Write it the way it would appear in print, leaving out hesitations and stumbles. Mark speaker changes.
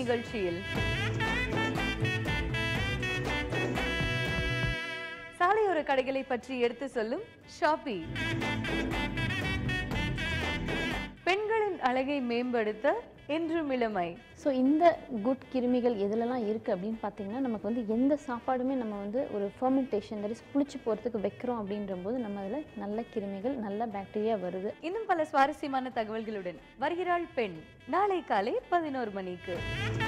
Speaker 1: நிகழ்ச்சியில் சாலையோர கடைகளை பற்றி எடுத்து சொல்லும் ஷாப்பி. பெண்களின் அழகை மேம்படுத்த என்றும் இளமை.
Speaker 2: ஸோ இந்த குட் கிருமிகள் எதுலலாம் இருக்குது அப்படின்னு பார்த்தீங்கன்னா, நமக்கு வந்து எந்த சாப்பாடுமே நம்ம வந்து ஒரு ஃபெர்மெண்டேஷன் தட் இஸ் புளிச்சு போகிறதுக்கு வைக்கிறோம் அப்படின்ற போது நம்ம அதில் நல்ல கிருமிகள் நல்ல பாக்டீரியா வருது.
Speaker 1: இன்னும் பல சுவாரஸ்யமான தகவல்களுடன் வருகிறாள் பெண் நாளை காலை 11 மணிக்கு.